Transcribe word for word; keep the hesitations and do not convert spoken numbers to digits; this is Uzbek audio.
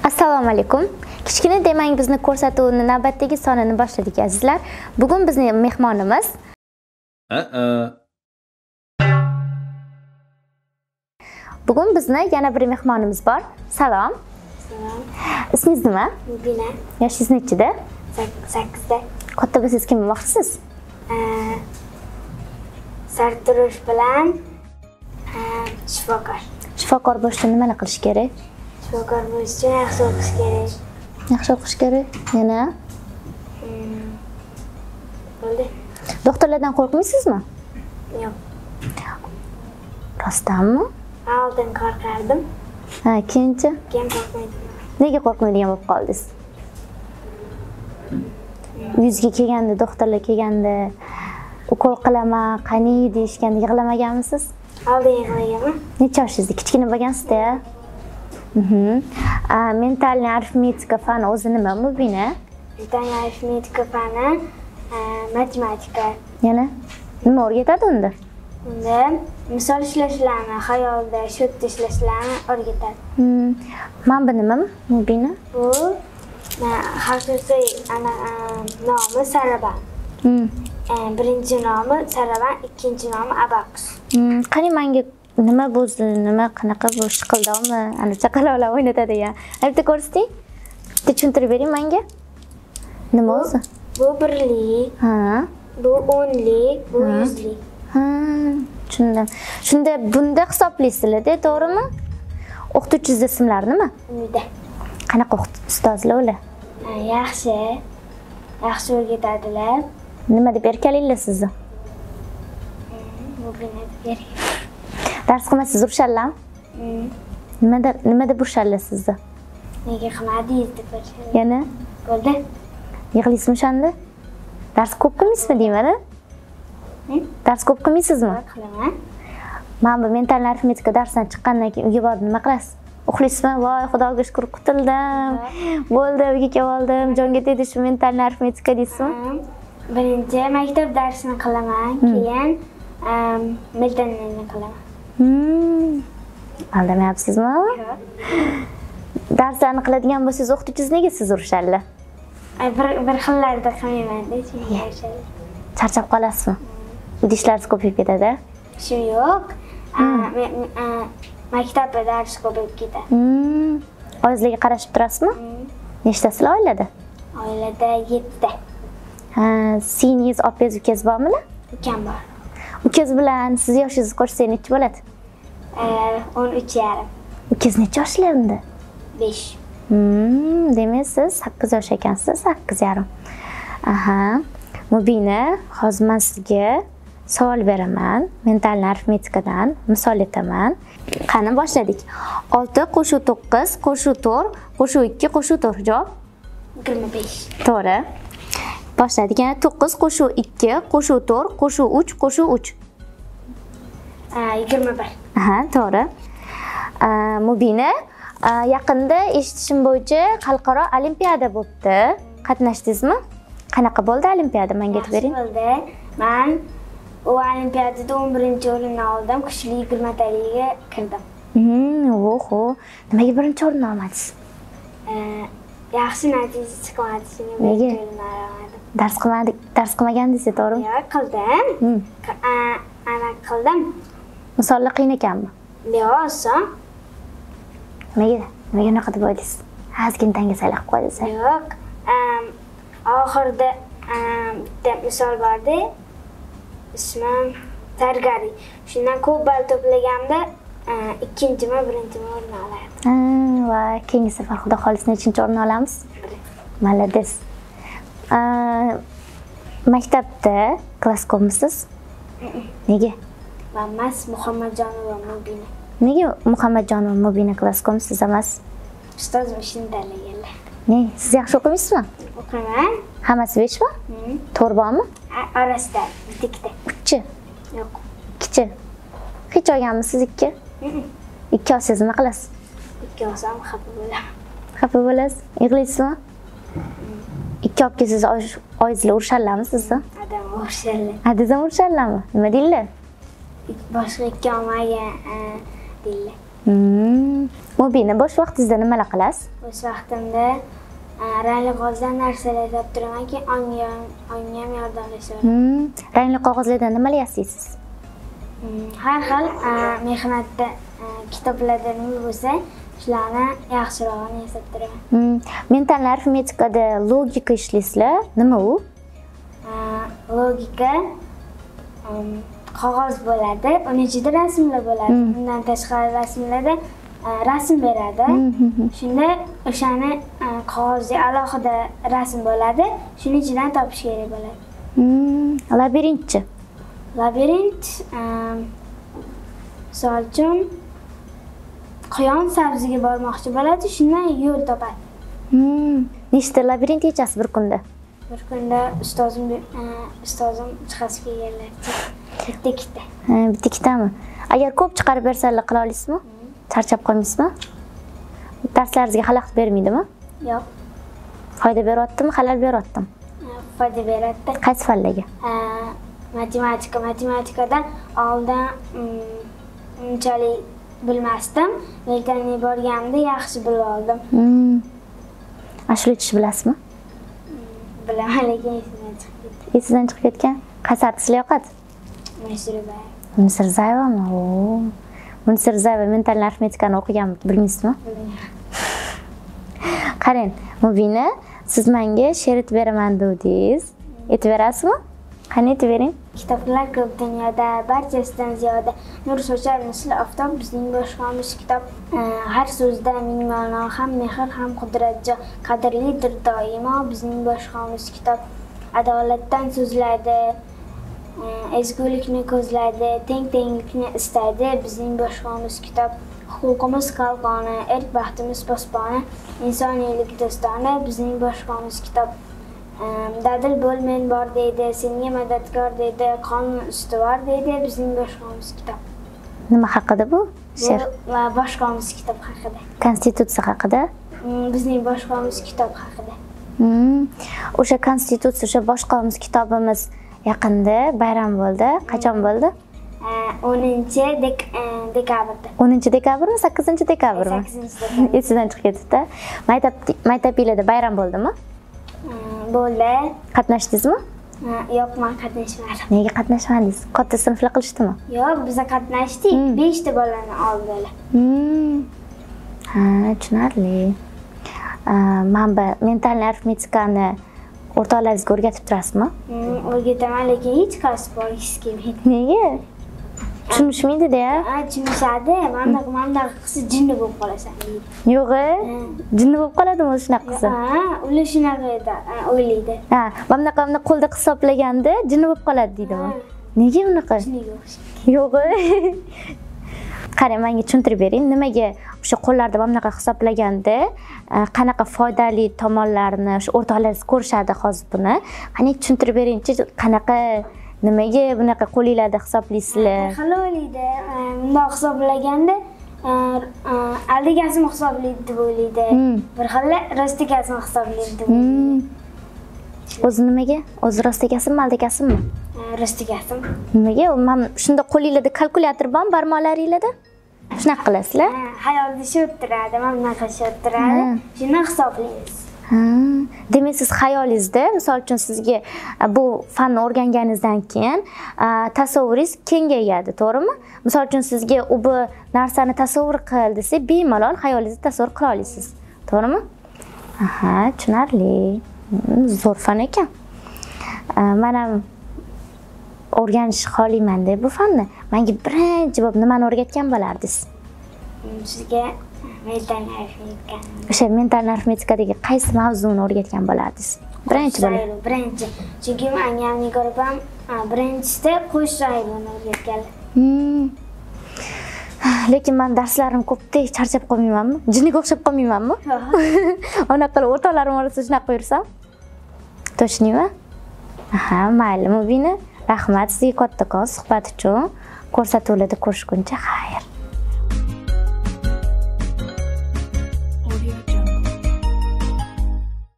Assalomu alaykum. Kichkina demang bizni ko'rsatuvni navbatdagi sonini boshladik azizlar. Bugun bizning mehmonimiz Bugun bizni yana bir mehmonimiz bor. Salom. Salom. Ismingiz nima? Mubina. Yoshingiz nechida? sakkizda. Katta bo'lsangiz kim bo'lmoqchisiz? Sartarosh bilan shifokor. Shifokor bo'lish uchun nimalar qilish kerak? Shifokor bo'lish uchun yaxshi o'qish kerak. Yaxshi o'qish kerak. Yana? Bo'ldi. Doktorlardan qo'rqmaysizmi? Yo'q. Rostdanmi? Oldin qo'rqardim. Ha, keyinchi? Keyin qo'rqmaydim. Nega qo'rqmaydigan bo'lib qoldingiz? Yuzga kelganda, doktorlar kelganda, ukol qilaman, qani deyishganda yig'lamaganmisiz? Oldin yig'laganman. Necha yoshingizda? Kichkina bo'lgansizda? Mhm. Mentalniy arifmetika fani o'zi nima, Mubina? Mentalniy arifmetika fani matematika. Yana nima o'rgatadi unda? Unda misol ishlashlarni, xayolda, shodda ishlashlarni o'rgatadi. Hmm. Mana bu nima, Mubina? Bu haqiqiy ana nomi Saraban. Hmm. Birinchi nomi Saraban, ikkinchi nomi Abakus. Hmm. Qani menga nima bo'zi, nima qanaqa bu shiqildovmi? Ana chaqaloqlar o'ynatadi ya. Bitta ko'rsating. Bitta tushuntirib bering menga. Nima o'zi? Bu birlik. Ha. Bu o'nlik, bu yuzlik. Ha, tushundim. Shunda bunda hisoblaysizlar-da, to'g'rimi? O'qituvchingiz ismlari nima? Umida. Qanaqa ustozlar ular? Yaxshi. Yaxshi o'rgatadilar. Nima deb erkalaylar sizni? Mubina deb erkalaylar. Dars qilmasangiz urishadilarmi? Nimada nima deb urishadilar sizni? Nega qilmadingiz deb urishadi. Yana? Bo'ldi. Yig'laysizmi o'shanda? Dars ko'p qilmaysizmi deyman-a? Dars ko'p qilmaysizmi? Qilaman. Mana bu mental arifmetika darsdan chiqqandan keyin uyga borib nima qilasiz? Uxlaysizmi? Voy, Xudoga shukr, qutuldim. Bo'ldi, uyga kelib oldim. Jonga tegdi shu mental arifmetika deysizmi? Birinchi maktab darsini qilaman, keyin mentalni qilaman. Hmm. Aldamayapsizmi? Yo'q. Darslarni qiladigan bo'lsangiz, o'qituvchingiz nega siz urishadilar? Bir bir xillarda qilmayman-da, shunga urishadi. Charchab qolasizmi? Idishlaringiz ko'payib ketadi? Shu yo'q. Maktabda dars ko'payib ketadi. Hmm. Oyizlarga qarashib turasizmi? Nechtasizlar oilada? Oilada yettita. Ha, singlingiz, opangiz, ukangiz bormi? Ukam bor. Ukangiz bilan siz yoshingizni qo'shsak necha bo'ladi? o'n uch yarim. Ukangiz necha yoshlarida? besh. Hmm, demak siz sakkiz yosh ekansiz, sakkiz yarim. Aha. Mubina, hozir men sizga savol beraman. Mental arifmetikadan misol aytaman. Qani boshladik. olti qo'shuv to'qqiz qo'shuv to'rt qo'shuv ikki qo'shuv to'rt javob? yigirma besh. To'g'ri. Boshladik. Yana to'qqiz qo'shuv ikki qo'shuv to'rt qo'shuv uch qo'shuv uch. yigirma bir. Aha, to'g'ri. Mubina, yaqinda eshitishim bo'yicha xalqaro olimpiada bo'libdi. Qatnashdingizmi? Qanaqa bo'ldi olimpiada? Menga aytib bering. Bo'ldi. Men u olimpiadada o'n birinchi o'rinni oldim, kuchli yigirmataliga kirdim. Hmm, oho. Nimaga birinchi o'rinni olmadingiz? Yaxshi natija chiqmadi, shunga Nega? birinchi o'rinni olmadim. Dars qilmadik, dars qilmagandingiz, to'g'rimi? Yo'q, qildim. Ana qildim. Misollar qiyin ekanmi? Yo'q, oson. Nimaga? Nimaga unaqa deb o'ylaysiz? Ozgina dangasalar qilib qo'yasiz. Yo'q. Oxirida bitta misol bordi. Ismi Targari. Shundan ko'p ball to'plaganimda ikkinchimi, birinchimi o'rin olardim. Ha, va keyingi safar xudo xolisa nechinchi o'rin olamiz? Malades. Maktabda klass ko'pmisiz? Nega? Mas Muhammadjonova Mubina. Nega Muhammadjonova Mubina klass ko'pmisiz emas? Ustoz shuni tanlaganlar. Ne, siz yaxshi o'qimaysizmi? O'qiman. Hammasi beshmi? to'rt bormi? Orasida ikkita. Uchchi? Yo'q. Ikkichi. Hech olganmisiz ikki? Ikki olsangiz nima qilasiz? Ikki olsam xafa bo'laman. Xafa bo'lasiz? Yig'laysizmi? Ikki olib kelsangiz oyizlar urishadilarmi sizni? Adam urishadilar. Adazam urishadilarmi? Nima deydilar? Boshqa ikki olmagan deydilar. Mubina, bo'sh vaqtingizda nimalar qilasiz? Bo'sh vaqtimda rangli qog'ozdan narsalar toptiraman, keyin onga onga ham yordamlashaman. Rangli qog'ozlardan nimalar yasaysiz? Har xil mehnatda kitoblarda nima bo'lsa, shularni yaxshirog'ini yasab turaman. Mental arifmetikada logika ishlaysizlar. Nima u? Logika qog'oz bo'ladi, uning ichida rasmlar bo'ladi. Undan tashqari rasmlarda rasm beradi. Shunda o'shani qog'ozda alohida rasm bo'ladi, shuning ichidan topish kerak bo'ladi. Labirintchi. Labirint misol uchun quyon sabziga bormoqchi bo'ladi, shundan yo'l topadi. Nechta labirint yechasiz bir kunda? Bir kunda ustozim ustozim chiqasi kelganlar. Bitta-ikkita. Ha, bitta-ikkitami? Agar ko'p chiqarib bersalar qila olasizmi? Charchab qolmaysizmi? Darslaringizga xalaqit bermaydimi? Yo'q. Foyda beryaptimi, xalal beryaptimi? Foyda beryapti. Qaysi fanlarga? Matematika, matematikada oldin unchalik bilmasdim. Lekin borganimda yaxshi bilib oldim. Ashula aytish bilasizmi? Bilaman, lekin esimdan chiqib ketdi. Esingizdan chiqib ketgan? Qaysi artistlar yoqadi? Munisirbay. Munisirzayevami? Oo. Munisirzayeva mental arifmetikani o'qiganmi, bilmaysizmi? Bilmayman. Qarang, Mubina, siz menga she'r aytib beraman dedingiz. Aytib berasizmi? Qani aytib bering. Kitoblar ko'p dunyoda, barchasidan ziyoda. Nur sochar misli oftob, bizning boshqamiz kitob. Har so'zda ming ma'no, ham mehr, ham qudratjo. Qadrlidir doimo bizning boshqamiz kitob. Adolatdan so'zlaydi, ezgulikni ko'zlaydi, teng-tenglikni istaydi bizning boshqamiz kitob. Huquqimiz qalqoni, erk baxtimiz posboni, insoniylik do'stona bizning boshqamiz kitob. Dadil bo'l men bor deydi, senga madadkor deydi, qonun ustuvor deydi bizning boshqamiz kitob. Nima haqida bu she'r? Va boshqamiz kitob haqida. Konstitutsiya haqida? Bizning boshqamiz kitob haqida. O'sha konstitutsiya, o'sha boshqamiz kitobimiz yaqinda bayram bo'ldi. Qachon bo'ldi? o'ninchi dekabrda. o'ninchi dekabrmi, sakkizinchi dekabrmi? sakkizinchi dekabr. Esidan chiqib ketibdi. Maktab maktabingizda bayram bo'ldimi? Bo'ldi. Qatnashdingizmi? Yo'q, men qatnashmadim. Nega qatnashmadingiz? Katta sinflar qilishdimi? Yo'q, biz qatnashdik. besh ta bolani oldilar. Ha, tushunarli. Manba mental arifmetikani o'rtoqlaringizga o'rgatib turasizmi? O'rgataman, lekin hech qaysi borgisi kelmaydi. Nega? Tushunishmaydi-da. Ha, tushunishadi. Manda manda qilsa jinni bo'lib qolasan deydi. Yo'q-e? Jinni bo'lib qoladimi shunaqa qilsa? Ha, ular shunaqa edi, o'ylaydi. Ha, mana bunaqa qo'lda hisoblaganda jinni bo'lib qoladi deydimi? Nega unaqa? Yo'q-e? Qarang, menga tushuntirib bering, nimaga o'sha qo'llarda mana bunaqa hisoblaganda qanaqa foydali tomonlarini o'sha o'rtoqlaringiz ko'rishadi hozir buni. Qani tushuntirib beringchi, qanaqa nimaga bunaqa qo'lingizda hisoblaysizlar? Xalo o'ylaydi. Bundoq hisoblaganda aldigasini hisoblaydi deb o'ylaydi. Bir xil rostigasini hisoblaydi deb o'ylaydi. O'zi nimaga? O'zi rostigasimi, aldigasimi? Rostigasim. Nimaga? Men shunda qo'lingizda kalkulyator bormi, barmoqlaringizda? Shunaqa qilasizlar? Ha, hayolda shu o'tiradi, men bunaqa shu o'tiradi. Shuni hisoblaymiz. Ha, demak siz xayolingizda, misol uchun sizga bu fanni o'rganganingizdan keyin tasavvuringiz kengayadi, to'g'rimi? Misol uchun sizga u bu narsani tasavvur qil desa, bemalol xayolingizda tasavvur qila olasiz, to'g'rimi? Aha, tushunarli. Zo'r fan ekan. Men ham o'rganish xohlayman-da bu fanni. Menga birinchi bo'lib nimani o'rgatgan bo'lardingiz? Sizga mental arifmetika. O'sha mental arifmetikadagi qaysi mavzuni o'rgatgan bo'lardingiz? Birinchi bo'lib. Birinchi. Chunki menga ham ko'rib birinchisida qo'sh rangni o'rgatganlar. Lekin men darslarim ko'pda charchab qolmaymanmi? Jinniga o'xshab qolmaymanmi? Unaqa qilib o'rtoqlarim orasida shunaqa yursam? Точнimi? Aha, mayli, Mubina. Rahmat sizga kattakon suhbat uchun. Ko'rsatuvlarda ko'rishguncha xayr.